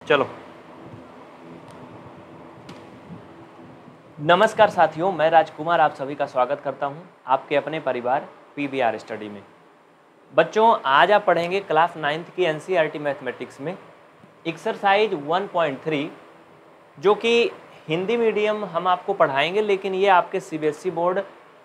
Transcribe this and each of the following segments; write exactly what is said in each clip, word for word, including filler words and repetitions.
चलो, नमस्कार साथियों, मैं राजकुमार आप सभी का स्वागत करता हूं आपके अपने परिवार पीवीआर स्टडी में। बच्चों, आज आप पढ़ेंगे क्लास नाइन्थ की एनसीईआरटी मैथमेटिक्स में एक्सरसाइज वन पॉइंट थ्री, जो कि हिंदी मीडियम हम आपको पढ़ाएंगे, लेकिन ये आपके सीबीएसई बोर्ड,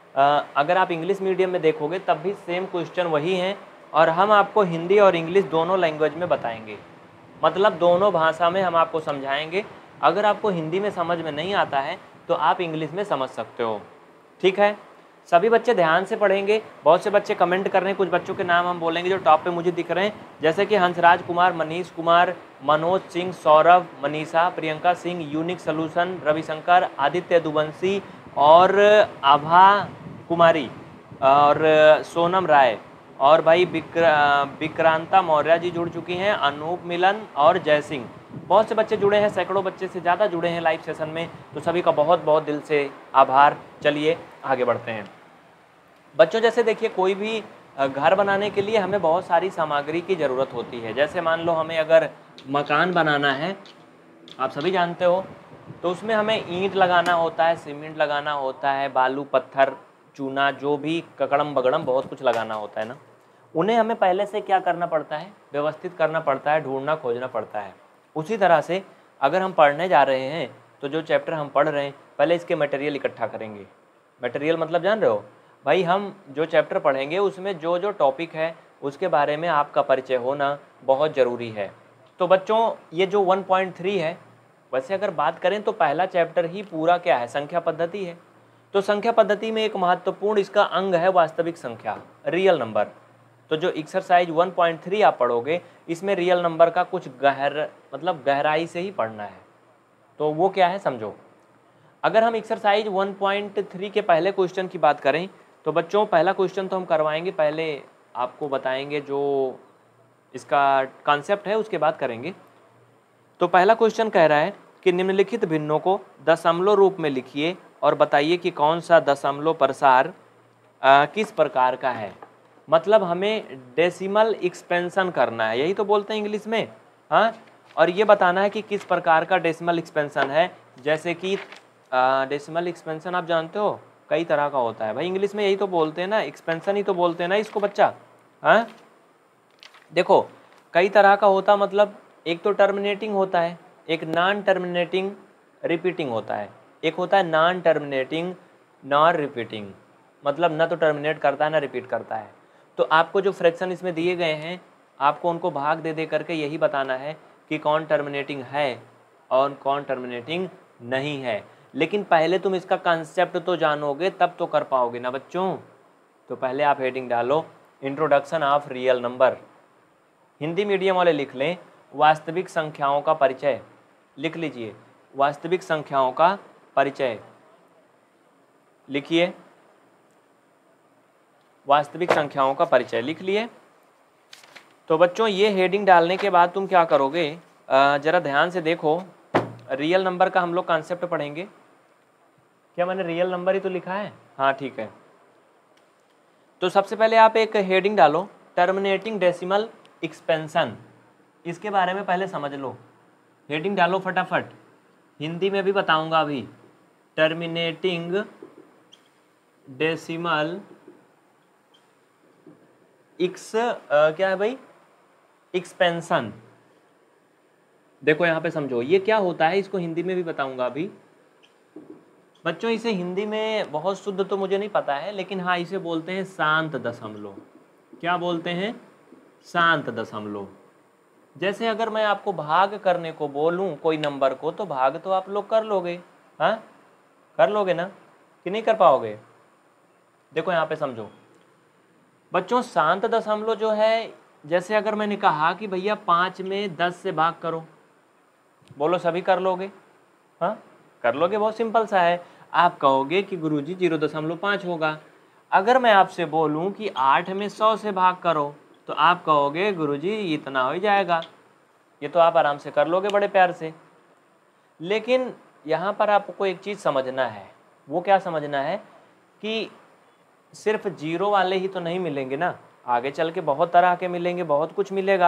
अगर आप इंग्लिश मीडियम में देखोगे तब भी सेम क्वेश्चन वही हैं और हम आपको हिंदी और इंग्लिश दोनों लैंग्वेज में बताएंगे। मतलब दोनों भाषा में हम आपको समझाएंगे। अगर आपको हिंदी में समझ में नहीं आता है तो आप इंग्लिश में समझ सकते हो। ठीक है, सभी बच्चे ध्यान से पढ़ेंगे। बहुत से बच्चे कमेंट कर रहे हैं, कुछ बच्चों के नाम हम बोलेंगे जो टॉप पे मुझे दिख रहे हैं, जैसे कि हंसराज कुमार, मनीष कुमार, मनोज सिंह, सौरभ, मनीषा, प्रियंका सिंह, यूनिक सॉल्यूशन, रविशंकर, आदित्य दुबंसी और आभा कुमारी और सोनम राय और भाई विक्रांता मौर्य जी जुड़ चुकी हैं, अनूप मिलन और जय सिंह। बहुत से बच्चे जुड़े हैं, सैकड़ों बच्चे से ज़्यादा जुड़े हैं लाइव सेशन में, तो सभी का बहुत बहुत दिल से आभार। चलिए आगे बढ़ते हैं बच्चों। जैसे देखिए, कोई भी घर बनाने के लिए हमें बहुत सारी सामग्री की ज़रूरत होती है। जैसे मान लो हमें अगर मकान बनाना है, आप सभी जानते हो, तो उसमें हमें ईंट लगाना होता है, सीमेंट लगाना होता है, बालू, पत्थर, चूना, जो भी ककड़म बगड़म बहुत कुछ लगाना होता है ना। उन्हें हमें पहले से क्या करना पड़ता है, व्यवस्थित करना पड़ता है, ढूंढना खोजना पड़ता है। उसी तरह से अगर हम पढ़ने जा रहे हैं तो जो चैप्टर हम पढ़ रहे हैं पहले इसके मटेरियल इकट्ठा करेंगे। मटेरियल मतलब जान रहे हो भाई, हम जो चैप्टर पढ़ेंगे उसमें जो जो टॉपिक है उसके बारे में आपका परिचय होना बहुत ज़रूरी है। तो बच्चों, ये जो वन पॉइंट थ्री है, वैसे अगर बात करें तो पहला चैप्टर ही पूरा क्या है, संख्या पद्धति है। तो संख्या पद्धति में एक महत्वपूर्ण इसका अंग है वास्तविक संख्या, रियल नंबर। तो जो एक्सरसाइज वन पॉइंट थ्री आप पढ़ोगे इसमें रियल नंबर का कुछ गहर मतलब गहराई से ही पढ़ना है। तो वो क्या है समझो। अगर हम एक्सरसाइज वन पॉइंट थ्री के पहले क्वेश्चन की बात करें तो बच्चों, पहला क्वेश्चन तो हम करवाएंगे, पहले आपको बताएंगे जो इसका कॉन्सेप्ट है उसके बाद करेंगे। तो पहला क्वेश्चन कह रहा है कि निम्नलिखित भिन्नों को दशमलव रूप में लिखिए और बताइए कि कौन सा दशमलव प्रसार आ, किस प्रकार का है। मतलब हमें डेसिमल एक्सपेंशन करना है, यही तो बोलते हैं इंग्लिश में, हाँ। और ये बताना है कि किस प्रकार का डेसिमल एक्सपेंशन है। जैसे कि डेसिमल एक्सपेंशन आप जानते हो कई तरह का होता है भाई, इंग्लिश में यही तो बोलते हैं ना, एक्सपेंशन ही तो बोलते हैं ना इसको बच्चा, हाँ। देखो कई तरह का होता, मतलब एक तो टर्मिनेटिंग होता है, एक नॉन टर्मिनेटिंग रिपीटिंग होता है, एक होता है नॉन टर्मिनेटिंग नॉन रिपीटिंग, मतलब ना तो टर्मिनेट करता है ना रिपीट करता है। तो आपको जो फ्रैक्शन इसमें दिए गए हैं आपको उनको भाग दे दे करके यही बताना है कि कौन टर्मिनेटिंग है और कौन टर्मिनेटिंग नहीं है। लेकिन पहले तुम इसका कंसेप्ट तो जानोगे तब तो कर पाओगे ना बच्चों। तो पहले आप हेडिंग डालो, introduction of real number. Hindi medium वाले लिख लें वास्तविक संख्याओं का परिचय, लिख लीजिए वास्तविक संख्याओं का परिचय, लिखिए वास्तविक संख्याओं का परिचय, लिख लिए। तो बच्चों, ये हेडिंग डालने के बाद तुम क्या करोगे, ज़रा ध्यान से देखो। रियल नंबर का हम लोग कॉन्सेप्ट पढ़ेंगे। क्या मैंने रियल नंबर ही तो लिखा है, हाँ ठीक है। तो सबसे पहले आप एक हेडिंग डालो, टर्मिनेटिंग डेसिमल एक्सपेंशन। इसके बारे में पहले समझ लो, हेडिंग डालो फटाफट, हिंदी में भी बताऊंगा अभी। टर्मिनेटिंग डेसिमल एक्स क्या है भाई, एक्सपेंशन। देखो यहाँ पे समझो ये क्या होता है, इसको हिंदी में भी बताऊंगा अभी। बच्चों, इसे हिंदी में बहुत शुद्ध तो मुझे नहीं पता है, लेकिन हाँ इसे बोलते हैं शांत दशमलव। क्या बोलते हैं, शांत दशमलव। जैसे अगर मैं आपको भाग करने को बोलूं कोई नंबर को, तो भाग तो आप लोग कर लोगे, हाँ कर लोगे ना, कि नहीं कर पाओगे। देखो यहाँ पे समझो बच्चों, शांत दशमलव जो है, जैसे अगर मैंने कहा कि भैया पाँच में दस से भाग करो, बोलो सभी कर लोगे, हाँ कर लोगे, बहुत सिंपल सा है। आप कहोगे कि गुरुजी जीरो दशमलव पाँच होगा। अगर मैं आपसे बोलूं कि आठ में सौ से भाग करो तो आप कहोगे गुरुजी इतना हो ही जाएगा, ये तो आप आराम से कर लोगे बड़े प्यार से। लेकिन यहाँ पर आपको एक चीज़ समझना है, वो क्या समझना है कि सिर्फ जीरो वाले ही तो नहीं मिलेंगे ना, आगे चल के बहुत तरह के मिलेंगे, बहुत कुछ मिलेगा।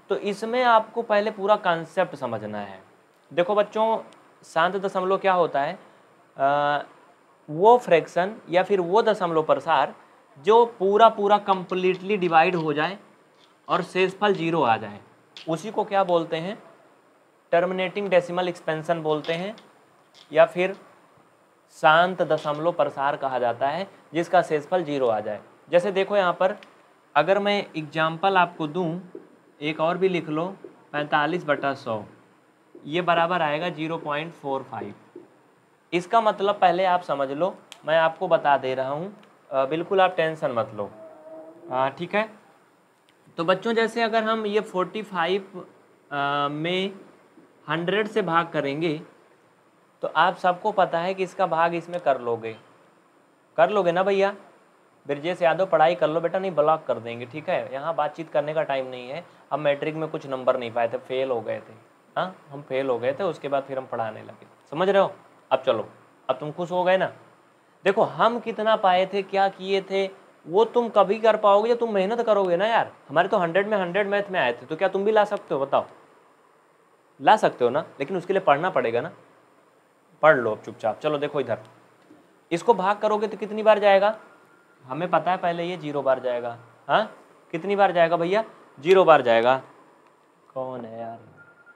तो इसमें आपको पहले पूरा कॉन्सेप्ट समझना है। देखो बच्चों, शांत दशमलव क्या होता है? आ, वो फ्रैक्शन या फिर वो दशमलव प्रसार जो पूरा पूरा कंप्लीटली डिवाइड हो जाए और शेषफल जीरो आ जाए, उसी को क्या बोलते हैं? टर्मिनेटिंग डेसिमल एक्सपेंशन बोलते हैं, या फिर शांत दशमलव प्रसार कहा जाता है, जिसका शेषफल जीरो आ जाए। जैसे देखो यहाँ पर, अगर मैं एग्जाम्पल आपको दूं, एक और भी लिख लो, पैंतालीस बटा सौ, ये बराबर आएगा जीरो पॉइंट फोर फाइव। इसका मतलब पहले आप समझ लो, मैं आपको बता दे रहा हूँ, बिल्कुल आप टेंशन मत लो, ठीक है। तो बच्चों जैसे अगर हम ये फोर्टी फाइव में हंड्रेड से भाग करेंगे, तो आप सबको पता है कि इसका भाग इसमें कर लोगे, कर लोगे ना भैया? ब्रजेश यादव पढ़ाई कर लो बेटा, नहीं ब्लॉक कर देंगे, ठीक है। यहाँ बातचीत करने का टाइम नहीं है। हम मैट्रिक में कुछ नंबर नहीं पाए थे, फेल हो गए थे। हाँ, हम फेल हो गए थे, उसके बाद फिर हम पढ़ाने लगे, समझ रहे हो? अब चलो, अब तुम खुश हो गए ना? देखो हम कितना पाए थे, क्या किए थे, वो तुम कभी कर पाओगे जब तुम मेहनत करोगे ना यार। हमारे तो हंड्रेड में हंड्रेड मैथ में आए थे, तो क्या तुम भी ला सकते हो? बताओ, ला सकते हो ना? लेकिन उसके लिए पढ़ना पड़ेगा ना। पढ़ लो अब चुपचाप। चलो देखो इधर, इसको भाग करोगे तो कितनी बार जाएगा? हमें पता है पहले, ये जीरो बार जाएगा। हाँ, कितनी बार जाएगा भैया? जीरो बार जाएगा। कौन है यार?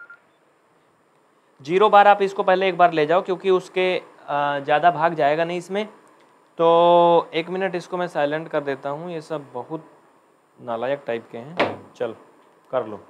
Zero bar. आप इसको पहले एक बार ले जाओ, क्योंकि उसके ज़्यादा भाग जाएगा नहीं इसमें। तो एक मिनट, इसको मैं साइलेंट कर देता हूँ, ये सब बहुत नालायक टाइप के हैं। चल कर लो।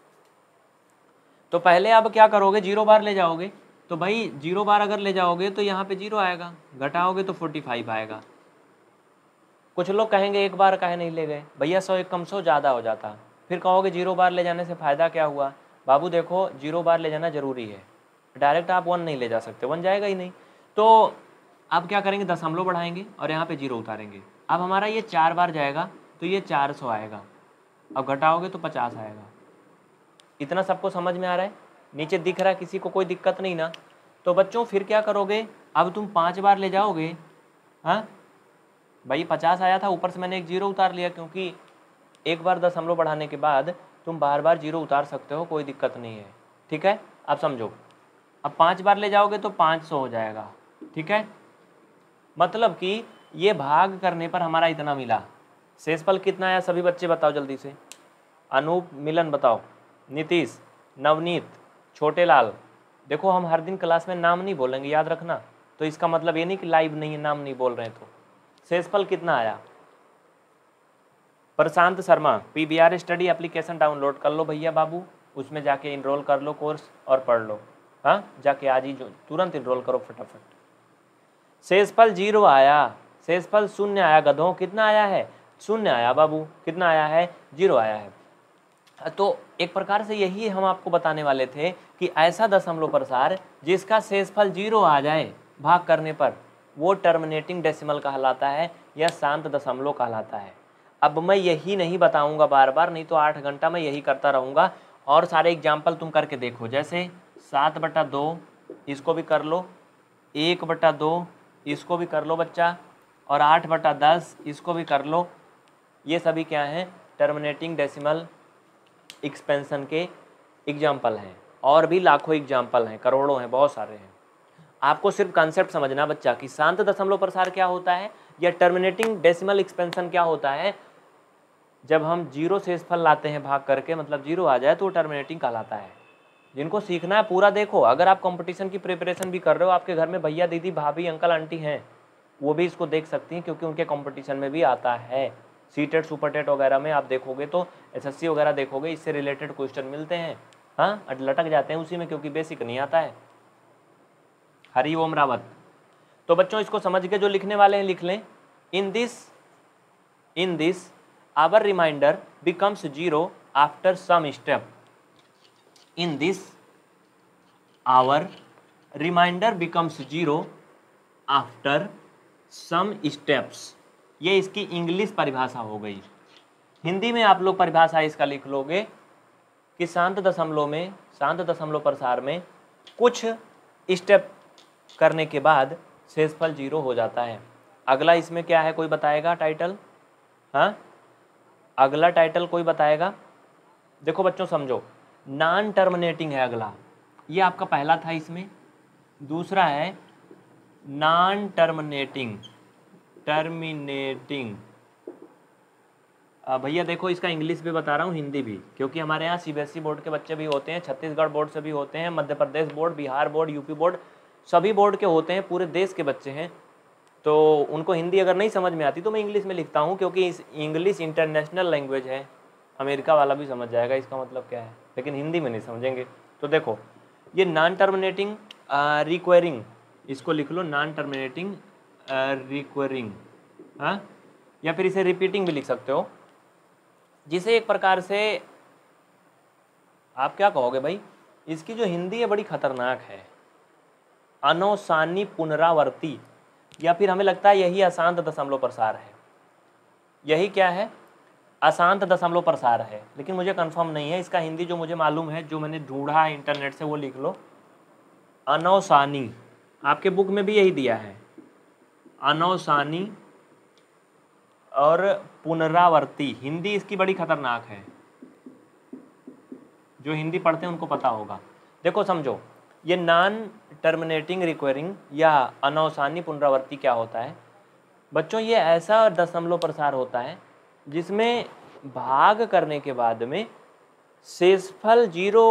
तो पहले आप क्या करोगे? जीरो बार ले जाओगे, तो भाई जीरो बार अगर ले जाओगे तो यहाँ पे जीरो आएगा, घटाओगे तो फोर्टी फाइव आएगा। कुछ लोग कहेंगे एक बार काहे नहीं ले गए भैया, सौ एक कम सौ ज़्यादा हो जाता। फिर कहोगे जीरो बार ले जाने से फ़ायदा क्या हुआ? बाबू देखो, जीरो बार ले जाना ज़रूरी है, डायरेक्ट आप वन नहीं ले जा सकते, वन जाएगा ही नहीं। तो आप क्या करेंगे? दशमलव बढ़ाएंगे और यहाँ पे जीरो उतारेंगे। अब हमारा ये चार बार जाएगा तो ये चार सौ आएगा, अब घटाओगे तो पचास आएगा। इतना सबको समझ में आ रहा है? नीचे दिख रहा है? किसी को कोई दिक्कत नहीं ना? तो बच्चों फिर क्या करोगे? अब तुम पाँच बार ले जाओगे। हाँ भाई, पचास आया था, ऊपर से मैंने एक जीरो उतार लिया, क्योंकि एक बार दशमलव बढ़ाने के बाद तुम बार बार जीरो उतार सकते हो, कोई दिक्कत नहीं है, ठीक है। आप समझो, अब पाँच बार ले जाओगे तो पाँच सौ हो जाएगा, ठीक है। मतलब कि ये भाग करने पर हमारा इतना मिला। शेषफल कितना आया सभी बच्चे बताओ जल्दी से? अनूप, मिलन बताओ, नीतीश, नवनीत, छोटे लाल। देखो हम हर दिन क्लास में नाम नहीं बोलेंगे, याद रखना। तो इसका मतलब ये नहीं कि लाइव नहीं है, नाम नहीं बोल रहे हैं। तो शेषफल कितना आया? Prashant Sharma, PBR study application download कर लो भैया बाबू, उसमें जाके इनरोल कर लो कोर्स और पढ़ लो। हाँ, जाके आज ही जो तुरंत इनरोल करो फटाफट। शेषफल जीरो आया, शेषफल शून्य आया। गधों, कितना आया है? शून्य आया बाबू। कितना आया है? जीरो आया है। तो एक प्रकार से यही हम आपको बताने वाले थे कि ऐसा दशमलव प्रसार जिसका शेषफल जीरो आ जाए भाग करने पर, वो टर्मिनेटिंग डेसिमल कहलाता है या शांत दशमलव कहलाता है। अब मैं यही नहीं बताऊंगा बार बार, नहीं तो आठ घंटा मैं यही करता रहूँगा। और सारे एग्जाम्पल तुम करके देखो, जैसे सात बटा दो, इसको भी कर लो, एक बटा दो, इसको भी कर लो बच्चा, और आठ बटा दस, इसको भी कर लो। ये सभी क्या हैं? टर्मिनेटिंग डेसिमल एक्सपेंशन के एग्जाम्पल हैं। और भी लाखों एग्जाम्पल हैं, करोड़ों हैं, बहुत सारे हैं। आपको सिर्फ कॉन्सेप्ट समझना बच्चा कि शांत दशमलव प्रसार क्या होता है या टर्मिनेटिंग डेसिमल एक्सपेंशन क्या होता है। जब हम जीरो शेषफल लाते हैं भाग करके, मतलब जीरो आ जाए, तो टर्मिनेटिंग कहलाता है। जिनको सीखना है पूरा देखो। अगर आप कंपटीशन की प्रिपरेशन भी कर रहे हो, आपके घर में भैया दीदी भाभी अंकल आंटी हैं, वो भी इसको देख सकती हैं, क्योंकि उनके कंपटीशन में भी आता है। सी टेट सुपर टेट वगैरह में आप देखोगे तो एसएससी वगैरह देखोगे, इससे रिलेटेड क्वेश्चन मिलते हैं। हाँ, लटक जाते हैं उसी में, क्योंकि बेसिक नहीं आता है। हरि ओम रावत। तो बच्चों इसको समझ के जो लिखने वाले हैं लिख लें। In this in this our remainder becomes zero after some step. In this our remainder becomes zero after some steps. ये इसकी इंग्लिश परिभाषा हो गई। हिंदी में आप लोग परिभाषा इसका लिख लोगे कि शांत दशमलव में, शांत दशमलव प्रसार में कुछ स्टेप करने के बाद शेषफल जीरो हो जाता है। अगला इसमें क्या है, कोई बताएगा टाइटल? हाँ, अगला टाइटल कोई बताएगा? देखो बच्चों समझो, नॉन टर्मिनेटिंग है अगला, ये आपका पहला था इसमें। दूसरा है नॉन टर्मिनेटिंग, टर्मिनेटिंग भैया देखो इसका इंग्लिश भी बता रहा हूँ, हिंदी भी, क्योंकि हमारे यहाँ सीबीएसई बोर्ड के बच्चे भी होते हैं, छत्तीसगढ़ बोर्ड से भी होते हैं, Madhya Pradesh board, Bihar board, UP board, सभी बोर्ड के होते हैं, पूरे देश के बच्चे हैं। तो उनको हिंदी अगर नहीं समझ में आती तो मैं इंग्लिश में लिखता हूँ, क्योंकि इस इंग्लिश इंटरनेशनल लैंग्वेज है, अमेरिका वाला भी समझ जाएगा इसका मतलब क्या है, लेकिन हिंदी में नहीं समझेंगे। तो देखो ये नॉन टर्मिनेटिंग रिक्वायरिंग, इसको लिख लो नॉन टर्मिनेटिंग रिक्वायरिंग, हाँ, या फिर इसे रिपीटिंग भी लिख सकते हो, जिसे एक प्रकार से आप क्या कहोगे भाई, इसकी जो हिंदी है बड़ी खतरनाक है, अनौसानी पुनरावर्ती, या फिर हमें लगता है यही अशांत दशमलव प्रसार है। यही क्या है, अशांत दशमलव प्रसार है, लेकिन मुझे कंफर्म नहीं है। इसका हिंदी जो मुझे मालूम है, जो मैंने ढूंढा है इंटरनेट से, वो लिख लो अनौसानी, आपके बुक में भी यही दिया है, अनौसानी और पुनरावर्ती। हिंदी इसकी बड़ी खतरनाक है, जो हिंदी पढ़ते हैं उनको पता होगा। देखो समझो, ये नॉन टर्मिनेटिंग रिक्वायरिंग या अनौसानी पुनरावर्ती क्या होता है बच्चों, ये ऐसा दशमलव प्रसार होता है जिसमें भाग करने के बाद में शेषफल जीरो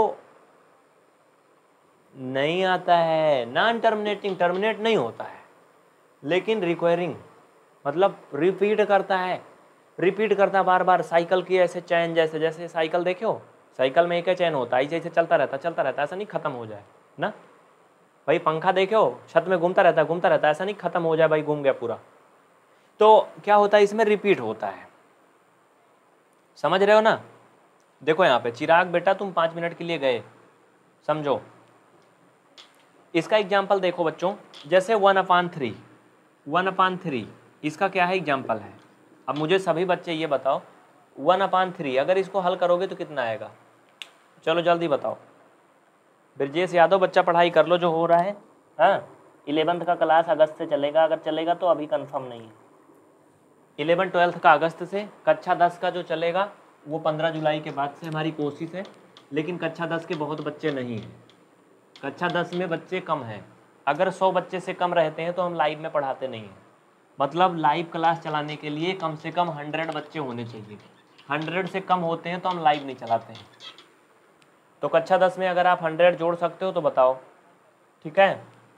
नहीं आता है। नॉन टर्मिनेटिंग टर्मिनेट नहीं होता है, लेकिन रिक्वायरिंग मतलब रिपीट करता है, रिपीट करता बार बार, साइकिल की ऐसे चैन, जैसे जैसे साइकिल देखे हो, साइकिल में एक ही चैन होता है, ऐसे ऐसे चलता रहता चलता रहता, ऐसा नहीं खत्म हो जाए ना भाई। पंखा देखे हो, छत में घूमता रहता है घूमता रहता है, ऐसा नहीं खत्म हो जाए भाई, घूम गया पूरा। तो क्या होता है, इसमें रिपीट होता है, समझ रहे हो ना। देखो यहाँ पे चिराग बेटा तुम पाँच मिनट के लिए गए, समझो इसका एग्जाम्पल देखो बच्चों, जैसे one upon three, one upon three इसका क्या है एग्जाम्पल है। अब मुझे सभी बच्चे ये बताओ, वन अपान थ्री अगर इसको हल करोगे तो कितना आएगा, चलो जल्दी बताओ। ब्रजेश यादव बच्चा पढ़ाई कर लो जो हो रहा है, हाँ। इलेवेंथ का क्लास अगस्त से चलेगा, अगर चलेगा तो अभी कंफर्म नहीं है। इलेवन ट्वेल्थ का अगस्त से, कक्षा दस का जो चलेगा वो पंद्रह जुलाई के बाद से हमारी कोशिश है, लेकिन कक्षा दस के बहुत बच्चे नहीं हैं, कक्षा दस में बच्चे कम हैं। अगर सौ बच्चे से कम रहते हैं तो हम लाइव में पढ़ाते नहीं हैं, मतलब लाइव क्लास चलाने के लिए कम से कम हंड्रेड बच्चे होने चाहिए, हंड्रेड से कम होते हैं तो हम लाइव नहीं चलाते हैं। तो कक्षा दस में अगर आप हंड्रेड जोड़ सकते हो तो बताओ, ठीक है।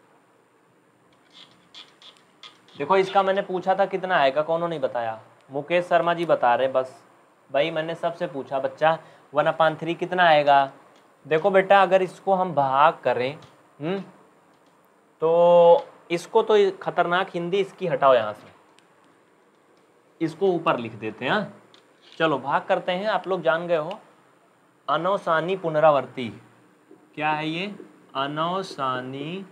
देखो इसका मैंने पूछा था कितना आएगा, कौनों नहीं बताया, मुकेश शर्मा जी बता रहे बस। भाई मैंने सबसे पूछा बच्चा वन अपान थ्री कितना आएगा। देखो बेटा अगर इसको हम भाग करें हम्म तो इसको तो खतरनाक हिंदी इसकी हटाओ यहाँ से, इसको ऊपर लिख देते हैं। चलो भाग करते हैं, आप लोग जान गए हो अनौसानी पुनरावर्ती क्या है ये, अनौसानी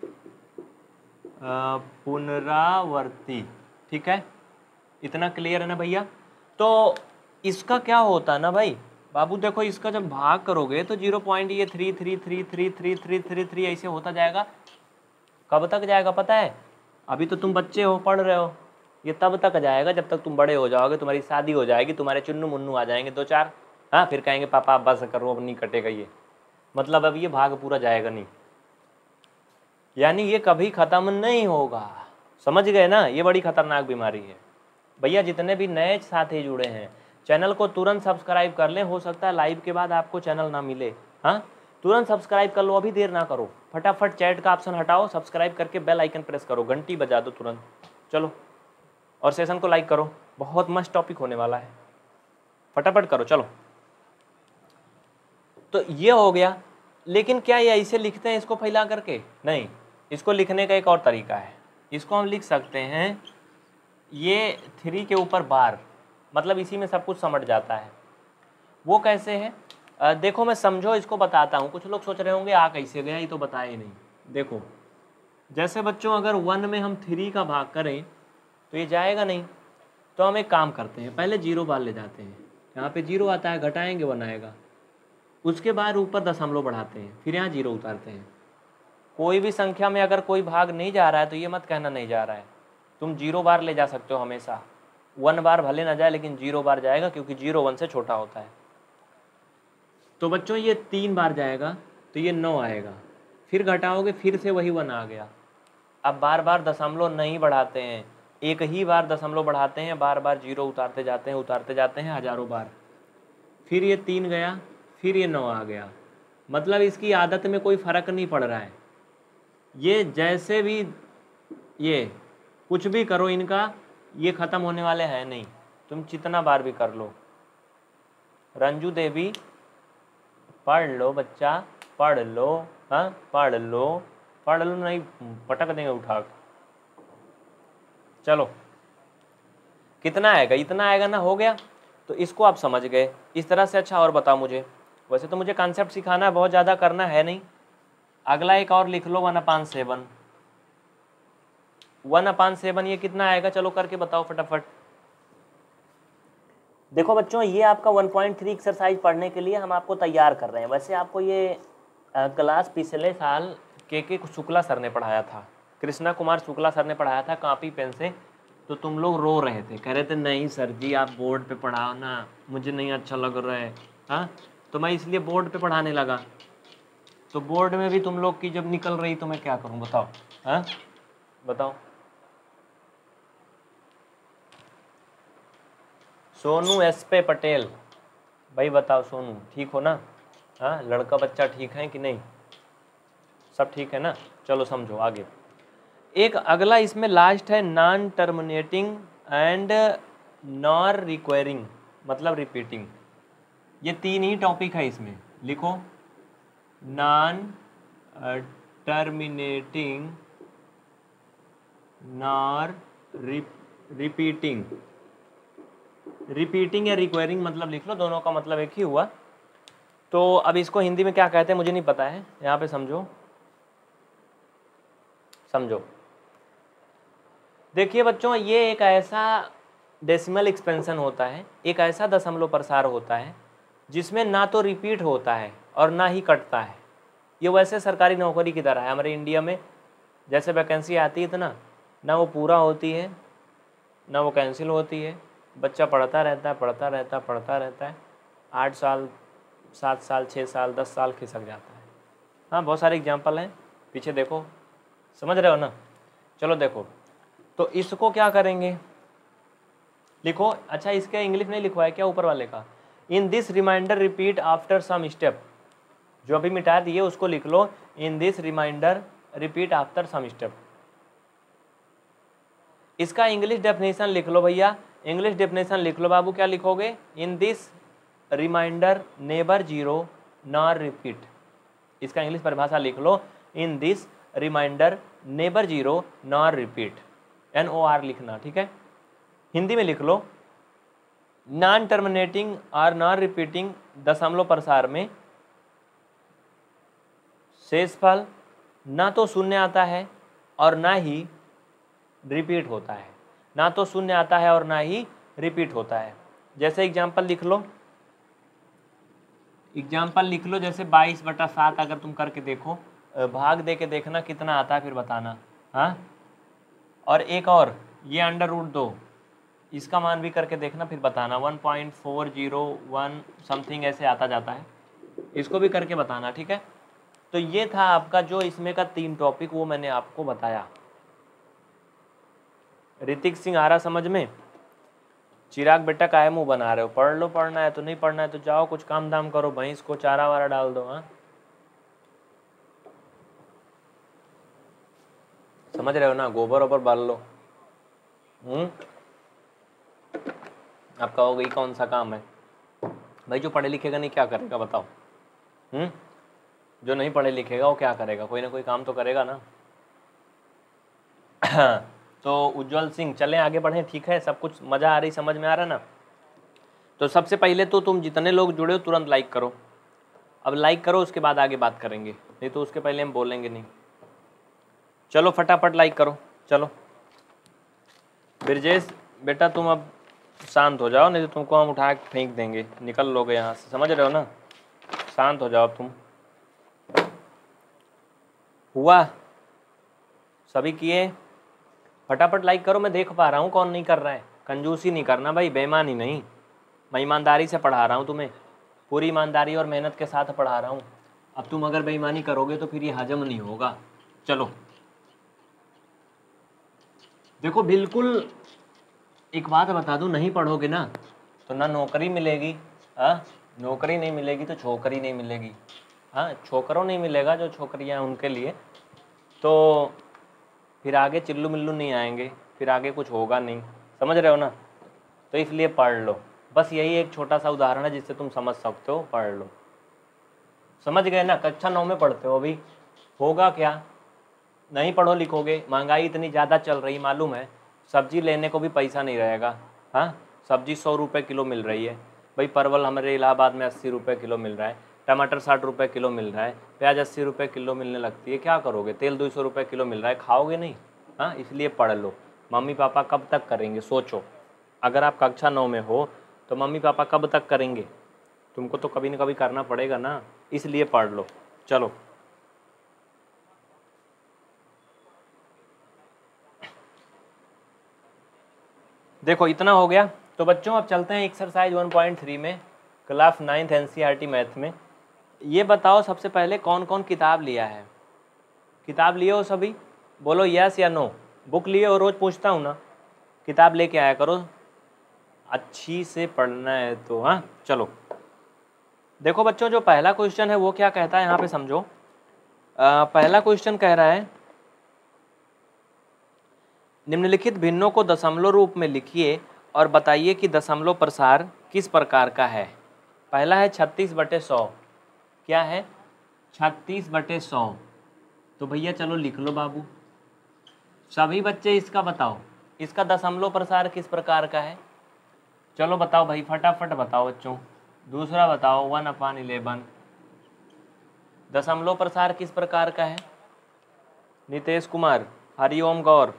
पुनरावर्ती, ठीक है, इतना क्लियर है ना भैया। तो इसका क्या होता है ना भाई बाबू, देखो इसका जब भाग करोगे तो जीरो पॉइंट ये three three three three three three three three ऐसे होता जाएगा। कब तक जाएगा पता है, अभी तो तुम बच्चे हो पढ़ रहे हो, ये तब तक जाएगा जब तक तुम बड़े हो जाओगे, तुम्हारी शादी हो जाएगी, तुम्हारे चुन्नू मुन्नू आ जाएंगे दो चार, हाँ, फिर कहेंगे पापा आप बस करो अब नहीं कटेगा ये, मतलब अब ये भाग पूरा जाएगा नहीं, यानी ये कभी ख़त्म नहीं होगा। समझ गए ना, ये बड़ी खतरनाक बीमारी है भैया। जितने भी नए साथी जुड़े हैं चैनल को तुरंत सब्सक्राइब कर लें, हो सकता है लाइव के बाद आपको चैनल ना मिले, हाँ, तुरंत सब्सक्राइब कर लो, अभी देर ना करो, फटाफट चैट का ऑप्शन हटाओ, सब्सक्राइब करके बेल आइकन प्रेस करो, घंटी बजा दो तुरंत, चलो, और सेशन को लाइक करो, बहुत मस्त टॉपिक होने वाला है, फटाफट करो चलो। तो ये हो गया, लेकिन क्या ये ऐसे लिखते हैं इसको फैला करके, नहीं, इसको लिखने का एक और तरीका है, इसको हम लिख सकते हैं ये थ्री के ऊपर बार, मतलब इसी में सब कुछ समझ जाता है। वो कैसे है, आ, देखो मैं समझो इसको बताता हूँ, कुछ लोग सोच रहे होंगे आ कैसे गया, ये तो बताया ही नहीं। देखो जैसे बच्चों अगर वन में हम थ्री का भाग करें तो ये जाएगा नहीं, तो हम एक काम करते हैं, पहले जीरो बार ले जाते हैं, यहाँ पे जीरो आता है, घटाएंगे वन आएगा, उसके बाद ऊपर दशमलव बढ़ाते हैं, फिर यहाँ जीरो उतारते हैं। कोई भी संख्या में अगर कोई भाग नहीं जा रहा है तो ये मत कहना नहीं जा रहा है, तुम जीरो बार ले जा सकते हो हमेशा, वन बार भले ना जाए लेकिन जीरो बार जाएगा, क्योंकि जीरो वन से छोटा होता है। तो बच्चों ये तीन बार जाएगा तो ये नौ आएगा, फिर घटाओगे फिर से वही वन आ गया। अब बार बार दशमलव नहीं बढ़ाते हैं, एक ही बार दशमलव बढ़ाते हैं, बार बार जीरो उतारते जाते हैं उतारते जाते हैं हजारों बार। फिर ये तीन गया, फिर ये नौ आ गया, मतलब इसकी आदत में कोई फ़र्क नहीं पड़ रहा है। ये जैसे भी ये कुछ भी करो इनका, ये ख़त्म होने वाले हैं नहीं, तुम जितना बार भी कर लो। रंजू देवी पढ़ लो बच्चा, पढ़ लो, हाँ पढ़ लो, पढ़ लो नहीं पटक देंगे उठा। चलो कितना आएगा, इतना आएगा ना, हो गया। तो इसको आप समझ गए इस तरह से। अच्छा और बताओ मुझे, वैसे तो मुझे कॉन्सेप्ट सिखाना है, बहुत ज़्यादा करना है नहीं। अगला एक और लिख लो, one upon seven. One upon seven ये कितना आएगा, चलो करके बताओ फटाफट। देखो बच्चों, ये आपका वन पॉइंट थ्री एक्सरसाइज पढ़ने के लिए हम आपको तैयार कर रहे हैं। वैसे आपको ये आ, क्लास पिछले साल के के शुक्ला सर ने पढ़ाया था, कृष्णा कुमार शुक्ला सर ने पढ़ाया था कॉपी पेन से। तो तुम लोग रो रहे थे, कह रहे थे नहीं सर जी आप बोर्ड पे पढ़ाओ ना, मुझे नहीं अच्छा लग रहा है। हाँ तो मैं इसलिए बोर्ड पे पढ़ाने लगा। तो बोर्ड में भी तुम लोग की जब निकल रही तो मैं क्या करूँ बताओ। हाँ बताओ। सोनू एस पे पटेल, भाई बताओ सोनू ठीक हो ना। हाँ लड़का बच्चा ठीक है कि नहीं, सब ठीक है ना। चलो समझो आगे। एक अगला इसमें लास्ट है non terminating and nor recurring, मतलब रिपीटिंग। ये तीन ही टॉपिक है इसमें, लिखो। Non terminating nor repeating. Repeating या रिक्वायरिंग मतलब लिख लो, दोनों का मतलब एक ही हुआ। तो अब इसको हिंदी में क्या कहते हैं मुझे नहीं पता है, यहाँ पे समझो समझो। देखिए बच्चों, ये एक ऐसा डेसिमल एक्सपेंशन होता है, एक ऐसा दशमलव प्रसार होता है जिसमें ना तो रिपीट होता है और ना ही कटता है। ये वैसे सरकारी नौकरी की तरह है। हमारे इंडिया में जैसे वैकेंसी आती है तो ना ना वो पूरा होती है ना वो कैंसिल होती है, बच्चा पढ़ता रहता है पढ़ता रहता है पढ़ता रहता है, आठ साल सात साल छः साल दस साल खिसक जाता है। हाँ बहुत सारे एग्जाम्पल हैं, पीछे देखो, समझ रहे हो ना। चलो देखो, तो इसको क्या करेंगे, लिखो। अच्छा इसके इंग्लिश नहीं लिखवा है क्या ऊपर वाले का। In this remainder repeat after some step, जो अभी मिटा दिए उसको लिख लो। In this remainder repeat after some step. इसका इंग्लिश डेफिनेशन लिख लो भैया, इंग्लिश डेफिनेशन लिख लो बाबू। क्या लिखोगे, in this remainder never zero nor repeat. इसका इंग्लिश परिभाषा लिख लो, in this remainder never zero nor repeat, N O R लिखना, ठीक है। हिंदी में लिख लो, नॉन टर्मिनेटिंग और नॉन रिपीटिंग दशमलव प्रसार में शेषफल ना तो शून्य आता है और ना ही रिपीट होता है, ना तो शून्य आता है और ना ही रिपीट होता है। जैसे एग्जाम्पल लिख लो, एग्जाम्पल लिख लो जैसे बाईस बटा सात, अगर तुम करके देखो, भाग दे के देखना कितना आता है फिर बताना। हाँ और एक और ये अंडर रूट दो, इसका मान भी करके देखना फिर बताना। One point four zero one something ऐसे आता जाता है, इसको भी करके बताना, ठीक है। तो ये था आपका जो इसमें का तीन टॉपिक, वो मैंने आपको बताया। ऋतिक सिंह आ रहा समझ में। चिराग बेटा काहे मुँह बना रहे हो, पढ़ लो, पढ़ना है तो नहीं पढ़ना है तो जाओ कुछ काम धाम करो, भैंस को चारा वारा डाल दो। हाँ समझ रहे हो ना, गोबर ओबर बाल लो। हम्म आप कहोगे कौन सा काम है भाई, जो पढ़े लिखेगा नहीं क्या करेगा बताओ। हम्म जो नहीं पढ़े लिखेगा वो क्या करेगा, कोई ना कोई काम तो करेगा ना। तो उज्जवल सिंह, चलें आगे बढ़ें, ठीक है। सब कुछ मज़ा आ रही, समझ में आ रहा ना। तो सबसे पहले तो तुम जितने लोग जुड़े हो तुरंत लाइक करो। अब लाइक करो, उसके बाद आगे बात करेंगे, नहीं तो उसके पहले हम बोलेंगे नहीं। चलो फटाफट लाइक करो। चलो ब्रजेश बेटा तुम अब शांत हो जाओ, नहीं तो तुमको हम उठा के फेंक देंगे, निकल लोगे यहाँ से, समझ रहे हो ना। शांत हो जाओ तुम। हुआ सभी किए, फटाफट लाइक करो, मैं देख पा रहा हूँ कौन नहीं कर रहा है। कंजूसी नहीं करना भाई, बेईमानी नहीं, मैं ईमानदारी से पढ़ा रहा हूँ तुम्हें। पूरी ईमानदारी और मेहनत के साथ पढ़ा रहा हूँ। अब तुम अगर बेईमानी करोगे तो फिर ये हजम नहीं होगा। चलो देखो, बिल्कुल एक बात बता दूं, नहीं पढ़ोगे ना तो ना नौकरी मिलेगी, हाँ नौकरी नहीं मिलेगी तो छोकरी नहीं मिलेगी, हाँ छोकरों नहीं मिलेगा, जो छोकरियाँ उनके लिए, तो फिर आगे चिल्लू मिल्लू नहीं आएंगे, फिर आगे कुछ होगा नहीं, समझ रहे हो ना। तो इसलिए पढ़ लो, बस यही एक छोटा सा उदाहरण है जिससे तुम समझ सकते हो, पढ़ लो। समझ गए ना। कक्षा नौ में पढ़ते हो अभी, होगा क्या, नहीं पढ़ो लिखोगे, महंगाई इतनी ज़्यादा चल रही मालूम है, सब्जी लेने को भी पैसा नहीं रहेगा, हाँ सब्जी सौ रुपये किलो मिल रही है भाई, परवल हमारे इलाहाबाद में अस्सी रुपये किलो मिल रहा है, टमाटर साठ रुपये किलो मिल रहा है, प्याज अस्सी रुपये किलो मिलने लगती है, क्या करोगे, तेल दो सौ रुपये किलो मिल रहा है, खाओगे नहीं, हाँ इसलिए पढ़ लो। मम्मी पापा कब तक करेंगे सोचो, अगर आप कक्षा नौ में हो तो मम्मी पापा कब तक करेंगे, तुमको तो कभी न कभी करना पड़ेगा ना, इसलिए पढ़ लो। चलो देखो इतना हो गया। तो बच्चों अब चलते हैं एक्सरसाइज वन पॉइंट थ्री में, क्लास नाइन्थ एनसीईआरटी मैथ में। ये बताओ सबसे पहले कौन कौन किताब लिया है, किताब लिए हो सभी, बोलो यस या नो। बुक लिए हो, रोज़ पूछता हूँ ना, किताब लेके आया करो, अच्छी से पढ़ना है तो। हाँ चलो देखो बच्चों, जो पहला क्वेश्चन है वो क्या कहता है यहाँ पे समझो। आ, पहला क्वेश्चन कह रहा है निम्नलिखित भिन्नों को दशमलव रूप में लिखिए और बताइए कि दशमलव प्रसार किस प्रकार का है। पहला है छत्तीस बटे सौ, क्या है छत्तीस बटे सौ, तो भैया चलो लिख लो बाबू, सभी बच्चे इसका बताओ, इसका दशमलव प्रसार किस प्रकार का है, चलो बताओ भाई फटाफट बताओ बच्चों। दूसरा बताओ वन अपान इलेवन, दशमलव प्रसार किस प्रकार का है, नितेश कुमार, हरिओम गौर,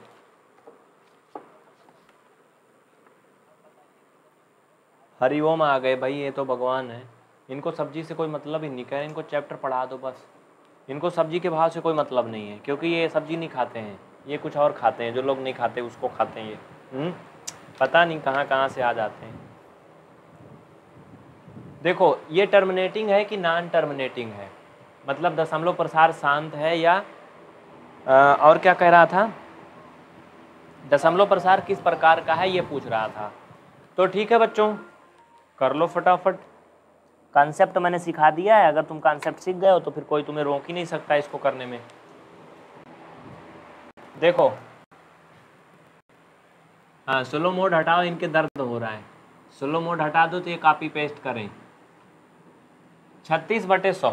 हरिओम आ गए भाई, ये तो भगवान है, इनको सब्जी से कोई मतलब ही नहीं, कह इनको चैप्टर पढ़ा दो बस, इनको सब्जी के भाव से कोई मतलब नहीं है, क्योंकि ये सब्जी नहीं खाते हैं, ये कुछ और खाते हैं, जो लोग नहीं खाते उसको खाते हैं ये। हुँ? पता नहीं कहाँ कहाँ से आ जाते हैं। देखो ये टर्मिनेटिंग है कि नॉन टर्मिनेटिंग है, मतलब दशमलव प्रसार शांत है या आ, और क्या कह रहा था, दशमलव प्रसार किस प्रकार का है ये पूछ रहा था। तो ठीक है बच्चों, कर लो फटाफट, कॉन्सेप्ट मैंने सिखा दिया है, अगर तुम कॉन्सेप्ट सीख गए हो तो फिर कोई तुम्हें रोक ही नहीं सकता इसको करने में। देखो हाँ स्लो मोड हटाओ, इनके दर्द हो रहा है, स्लो मोड हटा दो तो ये कॉपी पेस्ट करें। छत्तीस बटे सौ,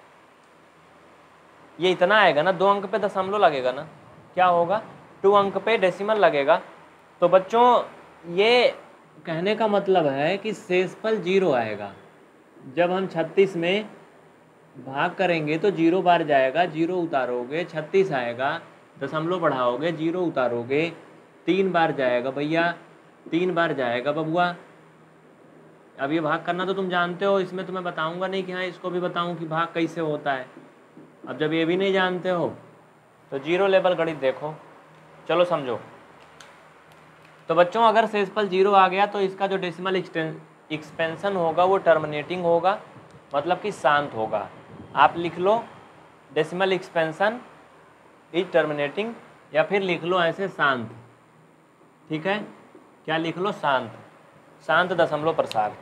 ये इतना आएगा ना, दो अंक पे दशमलव लगेगा ना, क्या होगा टू अंक पे डेसिमल लगेगा। तो बच्चों ये कहने का मतलब है कि शेषफल जीरो आएगा, जब हम छत्तीस में भाग करेंगे तो जीरो बार जाएगा, जीरो उतारोगे छत्तीस आएगा, दशमलव बढ़ाओगे जीरो उतारोगे, तीन बार जाएगा भैया, तीन बार जाएगा बबुआ। अब ये भाग करना तो तुम जानते हो, इसमें तुम्हें बताऊंगा नहीं कि हाँ इसको भी बताऊं कि भाग कैसे होता है। अब जब ये भी नहीं जानते हो तो जीरो लेवल गणित देखो, चलो समझो। तो बच्चों अगर शेषफल जीरो आ गया तो इसका जो डेसिमल एक्सपेंशन होगा वो टर्मिनेटिंग होगा, मतलब कि शांत होगा। आप लिख लो डेसिमल एक्सपेंशन इज टर्मिनेटिंग, या फिर लिख लो ऐसे शांत, ठीक है, क्या लिख लो शांत, शांत दशमलव प्रसार।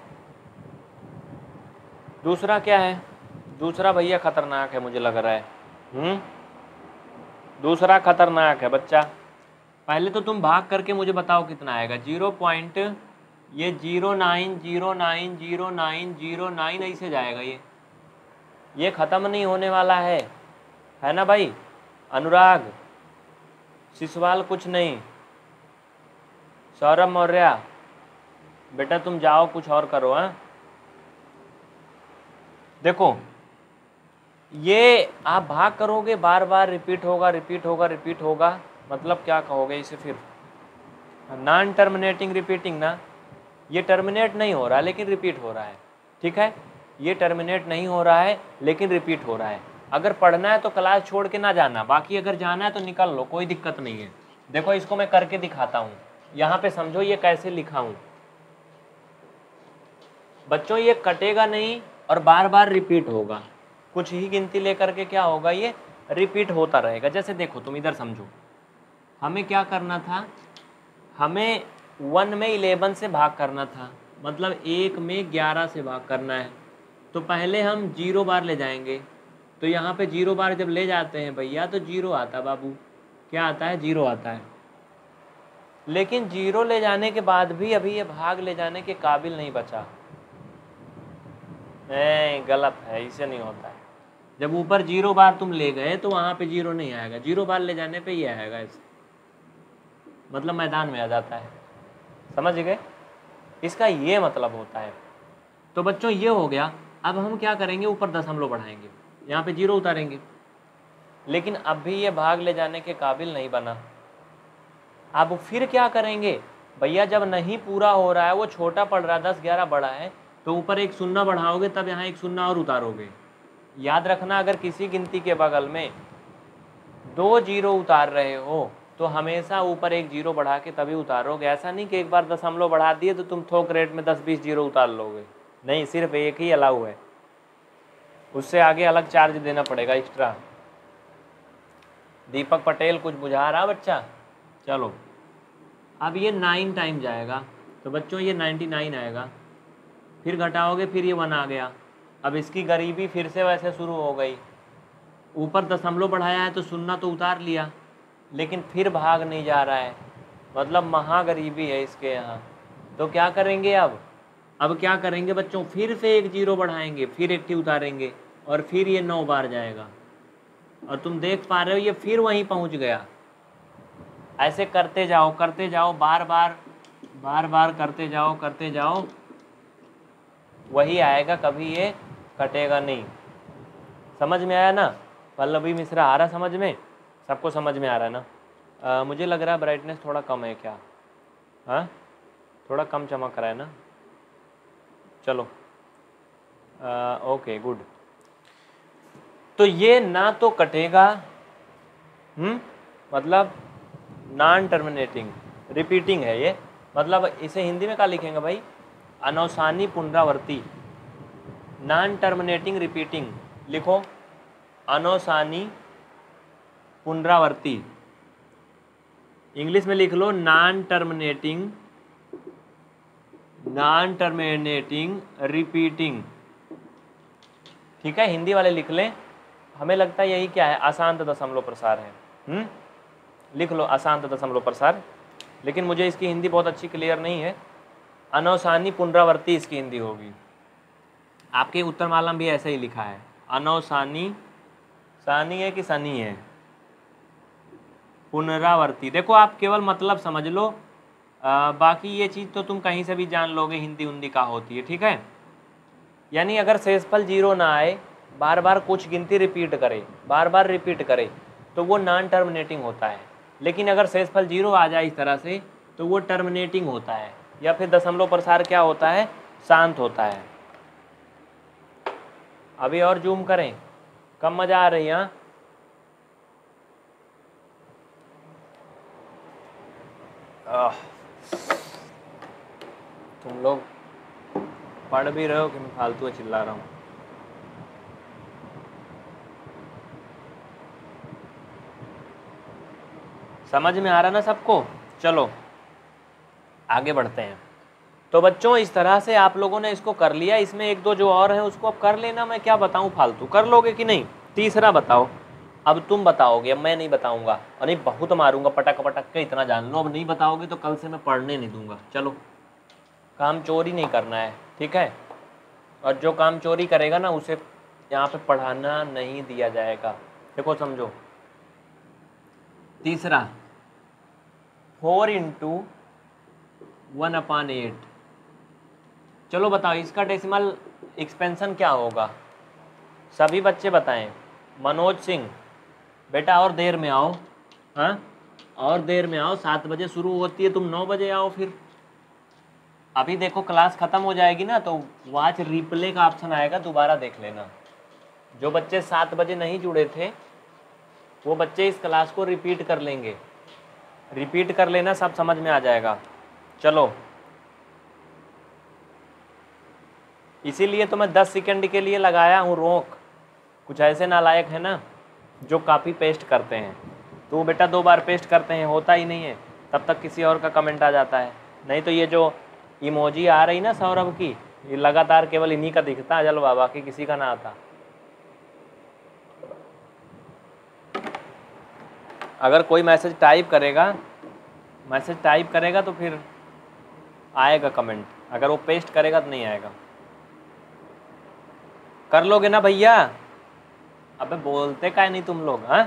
दूसरा क्या है, दूसरा भैया खतरनाक है मुझे लग रहा है, हम्म दूसरा खतरनाक है बच्चा। पहले तो तुम भाग करके मुझे बताओ कितना आएगा, जीरो पॉइंट ये zero nine zero nine zero nine zero nine ऐसे जाएगा, ये ये ख़त्म नहीं होने वाला है, है ना भाई। अनुराग सिसवाल कुछ नहीं, सौरभ मौर्य बेटा तुम जाओ कुछ और करो। हाँ देखो ये आप भाग करोगे बार बार रिपीट होगा रिपीट होगा रिपीट होगा, मतलब क्या कहोगे इसे फिर, नॉन टर्मिनेटिंग रिपीटिंग ना, ये टर्मिनेट नहीं हो रहा है लेकिन रिपीट हो रहा है, ठीक है, ये टर्मिनेट नहीं हो रहा है लेकिन रिपीट हो रहा है। अगर पढ़ना है तो क्लास छोड़ के ना जाना, बाकी अगर जाना है तो निकल लो, कोई दिक्कत नहीं है। देखो इसको मैं करके दिखाता हूँ, यहाँ पे समझो ये कैसे लिखा हूँ बच्चों, ये कटेगा नहीं और बार बार रिपीट होगा। कुछ ही गिनती लेकर के क्या होगा, ये रिपीट होता रहेगा। जैसे देखो तुम इधर समझो, हमें क्या करना था, हमें वन में इलेवन से भाग करना था, मतलब एक में ग्यारह से भाग करना है। तो पहले हम जीरो बार ले जाएंगे, तो यहाँ पे जीरो बार जब ले जाते हैं भैया तो जीरो आता है बाबू, क्या आता है, जीरो आता है। लेकिन जीरो ले जाने के बाद भी अभी ये भाग ले जाने के काबिल नहीं बचा। नहीं, गलत है, इसे नहीं होता है। जब ऊपर जीरो बार तुम ले गए तो वहाँ पे जीरो नहीं आएगा, जीरो बार ले जाने पे ही आएगा, इस मतलब मैदान में आ जाता है। समझ गए, इसका ये मतलब होता है। तो बच्चों ये हो गया। अब हम क्या करेंगे, ऊपर दशमलव बढ़ाएंगे, यहाँ पे जीरो उतारेंगे। लेकिन अब भी ये भाग ले जाने के काबिल नहीं बना। अब फिर क्या करेंगे भैया, जब नहीं पूरा हो रहा है, वो छोटा पड़ रहा है, दस ग्यारह बड़ा है, तो ऊपर एक शून्य बढ़ाओगे, तब यहाँ एक शून्य और उतारोगे। याद रखना, अगर किसी गिनती के बगल में दो जीरो उतार रहे हो तो हमेशा ऊपर एक जीरो बढ़ा के तभी उतारोगे। ऐसा नहीं कि एक बार दशमलव बढ़ा दिए तो तुम थोक रेट में दस बीस जीरो उतार लोगे, नहीं, सिर्फ एक ही अलाउ है, उससे आगे अलग चार्ज देना पड़ेगा एक्स्ट्रा। दीपक पटेल कुछ बुझा रहा बच्चा? चलो, अब ये नाइन टाइम जाएगा, तो बच्चों ये नाइन्टी नाइन आएगा, फिर घटाओगे, फिर ये वन आ गया। अब इसकी गरीबी फिर से वैसे शुरू हो गई, ऊपर दशमलव बढ़ाया है तो शून्य तो उतार लिया, लेकिन फिर भाग नहीं जा रहा है, मतलब महागरीबी है इसके यहाँ। तो क्या करेंगे अब अब क्या करेंगे बच्चों, फिर से एक जीरो बढ़ाएंगे, फिर एक टी उतारेंगे, और फिर ये नौ बार जाएगा, और तुम देख पा रहे हो ये फिर वहीं पहुँच गया। ऐसे करते जाओ करते जाओ, बार बार बार बार करते जाओ करते जाओ, वही आएगा, कभी ये कटेगा नहीं। समझ में आया ना? पल्लवी मिश्रा, आ रहा समझ में? सबको समझ में आ रहा है ना? आ, मुझे लग रहा है ब्राइटनेस थोड़ा कम है क्या? हाँ, थोड़ा कम चमक रहा है ना? चलो, आ, ओके गुड। तो ये ना तो कटेगा, हम्म मतलब नॉन टर्मिनेटिंग, रिपीटिंग है ये, मतलब इसे हिंदी में क्या लिखेंगे भाई, अनौसानी पुनरावर्ती, नॉन टर्मिनेटिंग रिपीटिंग लिखो, अनौसानी पुनरावर्ती। इंग्लिश में लिख लो non terminating non terminating repeating. ठीक है, हिंदी वाले लिख लें। हमें लगता है यही क्या है, अशांत दशमलव प्रसार है। हम्म लिख लो अशांत दशमलव प्रसार, लेकिन मुझे इसकी हिंदी बहुत अच्छी क्लियर नहीं है। अनौसानी पुनरावर्ती इसकी हिंदी होगी। आपके उत्तरमाला में भी ऐसा ही लिखा है, अनौसानी, सानी है कि सनी है, पुनरावर्ती। देखो आप केवल मतलब समझ लो, आ, बाकी ये चीज़ तो तुम कहीं से भी जान लोगे, हिंदी उन्दी का होती है। ठीक है, यानी अगर शेषफल जीरो ना आए, बार बार कुछ गिनती रिपीट करे, बार बार रिपीट करे, तो वो नॉन टर्मिनेटिंग होता है। लेकिन अगर शेषफल जीरो आ जाए इस तरह से, तो वो टर्मिनेटिंग होता है, या फिर दशमलव प्रसार क्या होता है, शांत होता है। अभी और जूम करें, कम मजा आ रही है? तुम लोग पढ़ भी रहे हो कि मैं फालतू चिल्ला रहा हूँ? समझ में आ रहा ना सबको? चलो आगे बढ़ते हैं। तो बच्चों इस तरह से आप लोगों ने इसको कर लिया, इसमें एक दो जो और हैं उसको अब कर लेना, मैं क्या बताऊं फालतू, कर लोगे कि नहीं? तीसरा बताओ, अब तुम बताओगे, अब मैं नहीं बताऊंगा, और नहीं बहुत मारूंगा पटक पटक के, इतना जान लो। अब नहीं बताओगे तो कल से मैं पढ़ने नहीं दूंगा। चलो, काम चोरी नहीं करना है, ठीक है? और जो काम चोरी करेगा ना, उसे यहाँ पे पढ़ाना नहीं दिया जाएगा। देखो समझो, तीसरा, four into one upon eight. चलो बताओ इसका डेसिमल एक्सपेंशन क्या होगा? सभी बच्चे बताएं। मनोज सिंह, बेटा और देर में आओ, हाँ और देर में आओ, सात बजे शुरू होती है, तुम नौ बजे आओ। फिर अभी देखो क्लास ख़त्म हो जाएगी ना, तो वॉच रिप्ले का ऑप्शन आएगा, दोबारा देख लेना। जो बच्चे सात बजे नहीं जुड़े थे वो बच्चे इस क्लास को रिपीट कर लेंगे, रिपीट कर लेना, सब समझ में आ जाएगा। चलो इसीलिए तो मैं दस सेकंड के लिए लगाया हूँ रोक। कुछ ऐसे नालायक है ना जो कॉपी पेस्ट करते हैं, तो बेटा दो बार पेस्ट करते हैं, होता ही नहीं है, तब तक किसी और का कमेंट आ जाता है। नहीं तो ये जो इमोजी आ रही ना सौरभ की, ये लगातार केवल इन्हीं का दिखता है जलवा, बाकी किसी का ना आता। अगर कोई मैसेज टाइप करेगा मैसेज टाइप करेगा तो फिर आएगा कमेंट, अगर वो पेस्ट करेगा तो नहीं आएगा। कर लोगे ना भैया? अबे बोलते काहे नहीं तुम लोग? हाँ,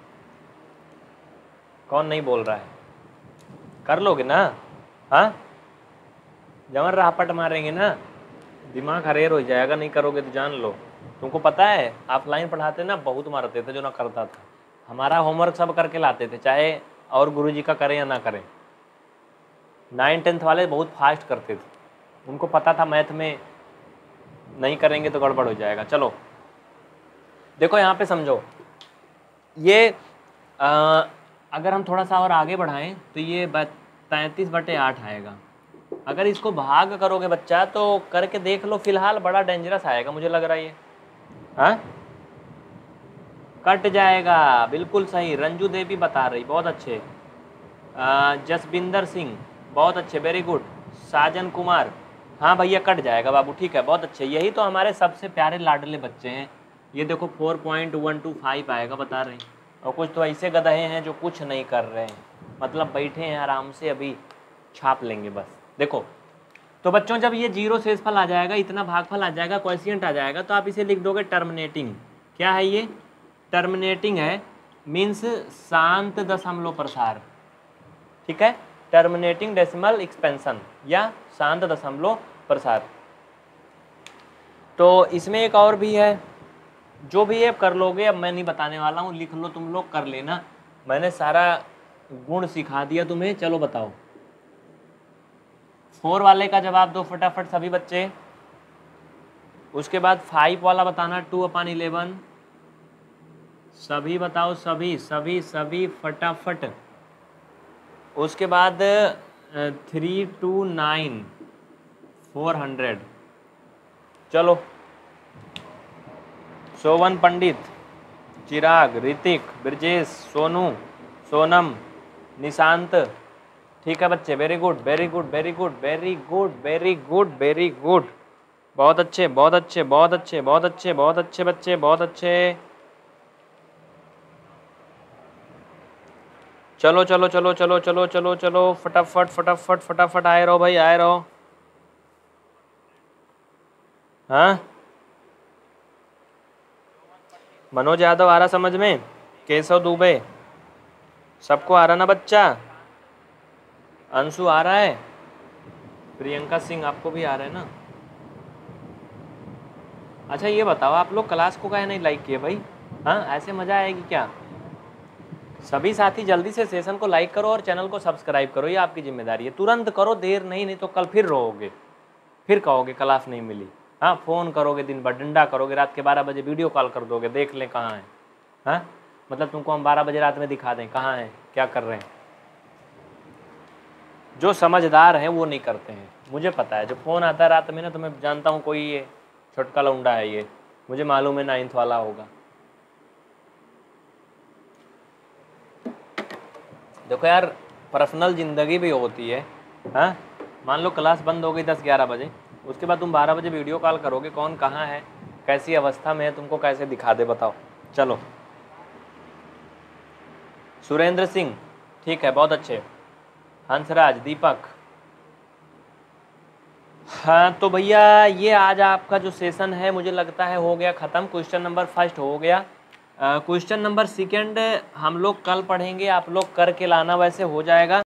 कौन नहीं बोल रहा है? कर लोगे ना? हाँ, जमर रापट मारेंगे ना, दिमाग हरेर हो जाएगा। नहीं करोगे तो जान लो। तुमको पता है ऑफलाइन पढ़ाते ना बहुत मारते थे जो ना करता था। हमारा होमवर्क सब करके लाते थे, चाहे और गुरुजी का करें या ना करें। नाइन टेंथ वाले बहुत फास्ट करते थे, उनको पता था मैथ में नहीं करेंगे तो गड़बड़ हो जाएगा। चलो देखो यहाँ पे समझो, ये आ, अगर हम थोड़ा सा और आगे बढ़ाएं तो ये तैंतीस बटे आठ आएगा। अगर इसको भाग करोगे बच्चा तो करके देख लो, फिलहाल बड़ा डेंजरस आएगा मुझे लग रहा है ये। हाँ, कट जाएगा, बिल्कुल सही। रंजू देवी बता रही, बहुत अच्छे। जसबिंदर सिंह बहुत अच्छे, वेरी गुड। साजन कुमार, हाँ भैया कट जाएगा बाबू, ठीक है, बहुत अच्छे। यही तो हमारे सबसे प्यारे लाडले बच्चे हैं। ये देखो four point one two five आएगा बता रहे हैं। और कुछ तो ऐसे गधे हैं जो कुछ नहीं कर रहे हैं, मतलब बैठे हैं आराम से, अभी छाप लेंगे बस। देखो तो बच्चों, जब ये जीरो शेषफल आ जाएगा, इतना भागफल आ जाएगा, क्वोशिएंट आ जाएगा, तो आप इसे लिख दोगे टर्मिनेटिंग। क्या है ये? टर्मिनेटिंग है, मीन्स शांत दशमलव प्रसार। ठीक है, टर्मिनेटिंग डेसिमल एक्सपेंशन या शांत दशमलव प्रसार। तो इसमें एक और भी है, जो भी आप कर लोगे, अब मैं नहीं बताने वाला हूँ, लिख लो तुम लोग, कर लेना। मैंने सारा गुण सिखा दिया तुम्हें। चलो बताओ, फोर वाले का जवाब दो फटाफट सभी बच्चे। उसके बाद फाइव वाला बताना, टू अपॉन इलेवन। सभी बताओ, सभी सभी सभी फटाफट। उसके बाद three two nine four hundred. चलो, सोवन पंडित, चिराग, ऋतिक, ब्रजेश, सोनू, सोनम, निशांत। ठीक है बच्चे, very good very good very good very good very good very good, बहुत अच्छे बहुत अच्छे बहुत अच्छे बहुत अच्छे बहुत अच्छे बच्चे, बहुत अच्छे। चलो चलो चलो चलो चलो चलो चलो फटाफट फटाफट फटाफट आए रहो भाई, आए रहो। हाँ, मनोज यादव आ रहा समझ में? केशव दुबे, सबको आ रहा ना बच्चा? अंशु आ रहा है? प्रियंका सिंह आपको भी आ रहा है ना? अच्छा ये बताओ, आप लोग क्लास को काहे नहीं लाइक किए भाई? हाँ, ऐसे मजा आएगी क्या? सभी साथी जल्दी से सेशन को लाइक करो और चैनल को सब्सक्राइब करो, ये आपकी जिम्मेदारी है। तुरंत करो, देर नहीं, नहीं तो कल फिर रोओगे, फिर कहोगे क्लास नहीं मिली। हाँ, फ़ोन करोगे दिन भर, डंडा करोगे, रात के बारह बजे वीडियो कॉल कर दोगे, देख लें कहाँ हैं। हाँ, मतलब तुमको हम बारह बजे रात में दिखा दें कहाँ हैं, क्या कर रहे हैं। जो समझदार हैं वो नहीं करते हैं, मुझे पता है। जो फ़ोन आता है रात में ना, तो मैं जानता हूँ कोई ये छोटका लौंडा है, ये मुझे मालूम है नाइन्थ वाला होगा। देखो यार, पर्सनल ज़िंदगी भी होती है। हाँ, मान लो क्लास बंद हो गई दस ग्यारह बजे, उसके बाद तुम बारह बजे वीडियो कॉल करोगे, कौन कहाँ है, कैसी अवस्था में है, तुमको कैसे दिखा दे बताओ। चलो, सुरेंद्र सिंह, ठीक है, बहुत अच्छे। हंसराज, दीपक। हाँ तो भैया, ये आज आपका जो सेशन है मुझे लगता है हो गया ख़त्म। क्वेश्चन नंबर फर्स्ट हो गया। क्वेश्चन नंबर सेकंड हम लोग कल पढ़ेंगे, आप लोग करके लाना, वैसे हो जाएगा।